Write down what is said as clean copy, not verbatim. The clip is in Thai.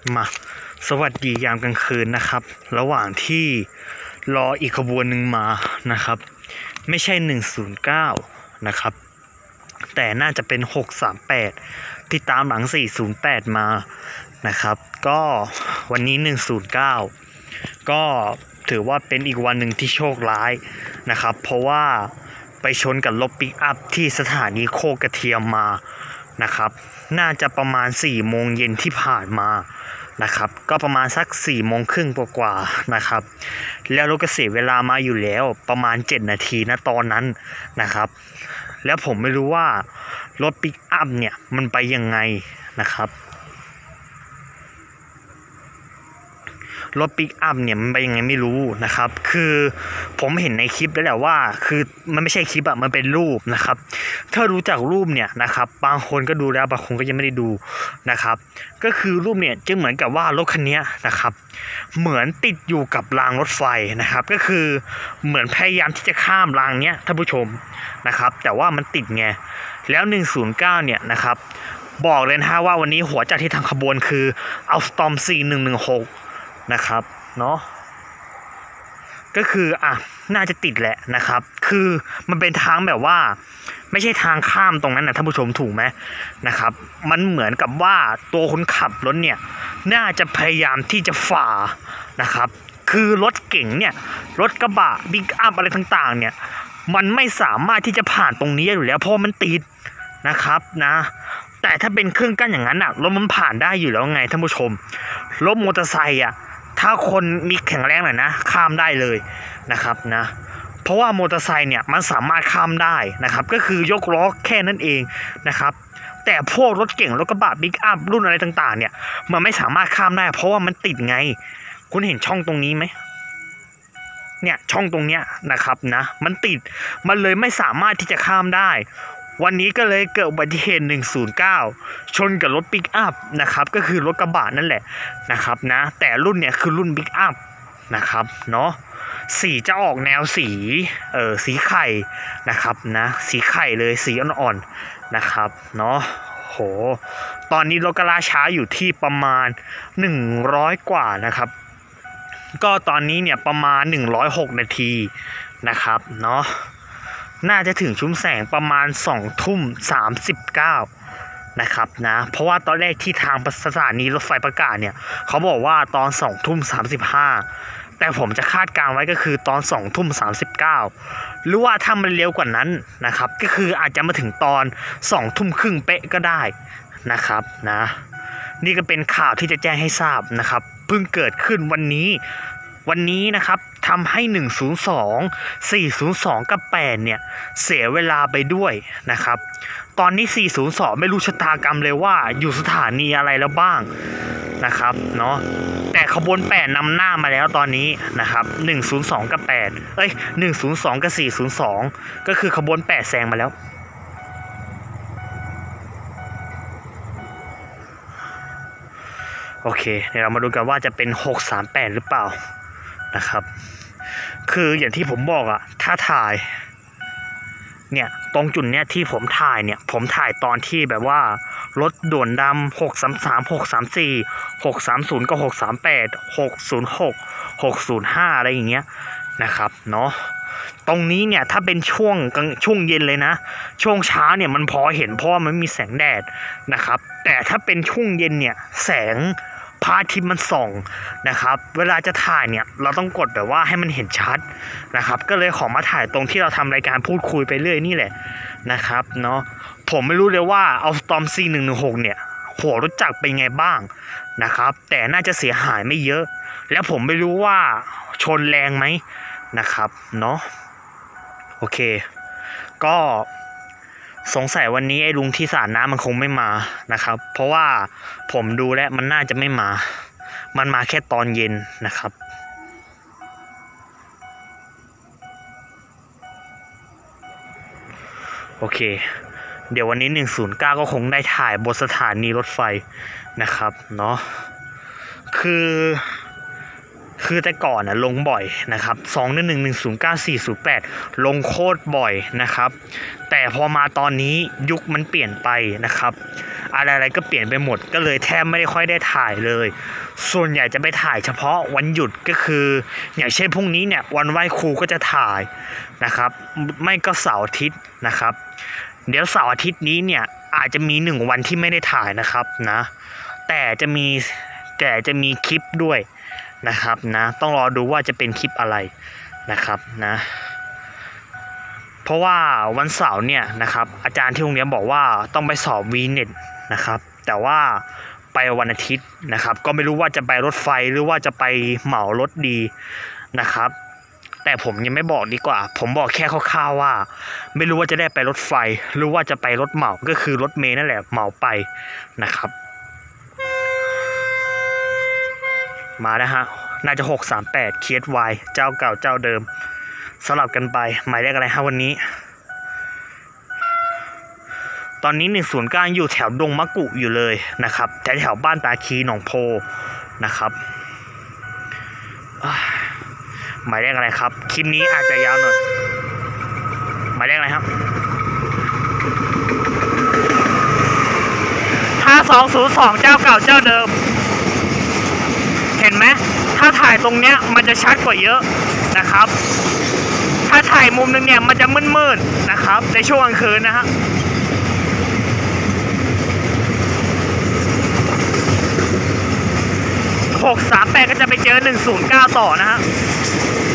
มาสวัสดียามกลางคืนนะครับระหว่างที่รออีกขบวนหนึ่งมานะครับไม่ใช่109นะครับแต่น่าจะเป็น638ที่ตามหลัง408มานะครับก็วันนี้109ก็ถือว่าเป็นอีกวันหนึ่งที่โชคร้ายนะครับเพราะว่าไปชนกับรถปิกอัพที่สถานีโคกระเทียมมานะครับน่าจะประมาณ4 โมงเย็นที่ผ่านมานะครับก็ประมาณสัก4 โมงครึ่งกว่าๆนะครับแล้วรถก็เสียเวลามาอยู่แล้วประมาณ7 นาทีนะตอนนั้นนะครับแล้วผมไม่รู้ว่ารถปิกอัพเนี่ยมันไปยังไงนะครับรถปิกอัพเนี่ยมันไปยังไงไม่รู้นะครับคือผมเห็นในคลิปแล้วแหละว่าคือมันไม่ใช่คลิปอะมันเป็นรูปนะครับถ้ารู้จักรูปเนี่ยนะครับบางคนก็ดูแล้วบางคนก็ยังไม่ได้ดูนะครับก็คือรูปเนี่ยจะเหมือนกับว่ารถคันนี้นะครับเหมือนติดอยู่กับรางรถไฟนะครับก็คือเหมือนพยายามที่จะข้ามรางเนี้ยท่านผู้ชมนะครับแต่ว่ามันติดไงแล้ว109เนี่ยนะครับบอกเลยนะว่าวันนี้หัวใจที่ทางขบวนคือเอาสตอม4116นะครับเนาะก็คือน่าจะติดแหละนะครับคือมันเป็นทางแบบว่าไม่ใช่ทางข้ามตรงนั้นนะท่านผู้ชมถูกไหมนะครับมันเหมือนกับว่าตัวคนขับรถเนี่ยน่าจะพยายามที่จะฝ่านะครับคือรถเก๋งเนี่ยรถกระบะบิ๊กอัพอะไรต่างๆเนี่ยมันไม่สามารถที่จะผ่านตรงนี้อยู่แล้วเพราะมันติดนะครับนะแต่ถ้าเป็นเครื่องกั้นอย่างนั้นรถมันผ่านได้อยู่แล้วไงท่านผู้ชมรถมอเตอร์ไซค์ถ้าคนมีแข็งแรงหน่อยนะข้ามได้เลยนะครับนะเพราะว่ามอเตอร์ไซค์เนี่ยมันสามารถข้ามได้นะครับก็คือยกล้อแค่นั้นเองนะครับแต่พวกรถเก่งรถกระบะบิ๊กอัพรุ่นอะไรต่างๆเนี่ยมันไม่สามารถข้ามได้เพราะว่ามันติดไงคุณเห็นช่องตรงนี้ไหมเนี่ยช่องตรงเนี้ยนะครับนะมันติดมันเลยไม่สามารถที่จะข้ามได้วันนี้ก็เลยเกิดอุบัติเหตุ109ชนกับรถปิกอัพนะครับก็คือรถกระบะนั่นแหละนะครับนะแต่รุ่นเนี่ยคือรุ่นปิกอัพนะครับเนาะสีจะออกแนวสีไข่นะครับนะสีไข่เลยสีอ่อนๆนะครับเนาะโหตอนนี้รถกระลาช้าอยู่ที่ประมาณ100กว่านะครับก็ตอนนี้เนี่ยประมาณ106 นาทีนะครับเนาะน่าจะถึงชุมแสงประมาณ20:39นะครับนะเพราะว่าตอนแรกที่ทางสถานีรถไฟประกาศเนี่ยเขาบอกว่าตอน20:35แต่ผมจะคาดการไว้ก็คือตอน20:39หรือว่าถ้ามันเร็วกว่านั้นนะครับก็คืออาจจะมาถึงตอน20:30เป๊ะก็ได้นะครับนะนี่ก็เป็นข่าวที่จะแจ้งให้ทราบนะครับเพิ่งเกิดขึ้นวันนี้นะครับทำให้102 402กับ8เนี่ยเสียเวลาไปด้วยนะครับตอนนี้402ไม่รู้ชะตากรรมเลยว่าอยู่สถานีอะไรแล้วบ้างนะครับเนาะแต่ขบวน8นำหน้ามาแล้วตอนนี้นะครับ102กับ8102กับ402ก็คือขบวน8แซงมาแล้วโอเคเดี๋ยวเรามาดูกันว่าจะเป็น638หรือเปล่านะครับคืออย่างที่ผมบอกถ้าถ่ายเนี่ยตรงจุดเนี้ยที่ผมถ่ายเนี่ยผมถ่ายตอนที่แบบว่ารถด่วนดำ633 634 630กับ638 606 605อะไรอย่างเงี้ยนะครับเนาะตรงนี้เนี่ยถ้าเป็นช่วงเย็นเลยนะช่วงเช้าเนี่ยมันพอเห็นเพราะว่ามันมีแสงแดดนะครับแต่ถ้าเป็นช่วงเย็นเนี่ยแสงพระอาทิตย์มันส่องนะครับเวลาจะถ่ายเนี่ยเราต้องกดแบบว่าให้มันเห็นชัดนะครับก็เลยขอมาถ่ายตรงที่เราทำรายการพูดคุยไปเรื่อยนี่แหละนะครับเนาะผมไม่รู้เลยว่าเอาสตอมC116เนี่ยหัวรถจักรเป็นไงบ้างนะครับแต่น่าจะเสียหายไม่เยอะแล้วผมไม่รู้ว่าชนแรงไหมนะครับเนาะโอเคก็สงสัยวันนี้ไอ้ลุงที่สาดน้ำมันคงไม่มานะครับเพราะว่าผมดูแล้วมันน่าจะไม่มามันมาแค่ตอนเย็นนะครับโอเคเดี๋ยววันนี้109ก็คงได้ถ่ายบนสถานีรถไฟนะครับเนาะคือแต่ก่อนลงบ่อยนะครับ211109408ลงโคตรบ่อยนะครับแต่พอมาตอนนี้ยุคมันเปลี่ยนไปนะครับอะไรก็เปลี่ยนไปหมดก็เลยแทบไม่ได้ค่อยได้ถ่ายเลยส่วนใหญ่จะไปถ่ายเฉพาะวันหยุดก็คืออย่างเช่นพรุ่งนี้เนี่ยวันไหว้ครูก็จะถ่ายนะครับไม่ก็เสาร์อาทิตย์นะครับเดี๋ยวเสาร์อาทิตย์นี้เนี่ยอาจจะมี1วันที่ไม่ได้ถ่ายนะครับนะแต่จะมีคลิปด้วยนะครับนะต้องรอดูว่าจะเป็นคลิปอะไรนะครับนะเพราะว่าวันเสาร์เนี่ยนะครับอาจารย์ที่โรงเรียนบอกว่าต้องไปสอบ VNet นะครับแต่ว่าไปวันอาทิตย์นะครับก็ไม่รู้ว่าจะไปรถไฟหรือว่าจะไปเหมารถดีนะครับแต่ผมยังไม่บอกดีกว่าผมบอกแค่คร่าวๆว่าไม่รู้ว่าจะได้ไปรถไฟหรือว่าจะไปรถเหมาก็คือรถเมล์นั่นแหละเหมาไปนะครับมานะฮะน่าจะ638 KSY เจ้าเก่าเจ้าเดิมสลับกันไปหมายเลขอะไรฮะวันนี้ตอนนี้109อยู่แถวดงมะกุอยู่เลยนะครับแถวบ้านตาคีหนองโพนะครับหมายเลขอะไรครับคลิปนี้อาจจะยาวหน่อยหมายเลขอะไรครับถ้า202เจ้าเก่าเจ้าเดิมเห็นไหมถ้าถ่ายตรงเนี้ยมันจะชัดกว่าเยอะนะครับถ้าถ่ายมุมนึงเนี่ยมันจะมืดๆนะครับในช่วงกลางคืนนะฮะ638ก็จะไปเจอ109ต่อนะฮะ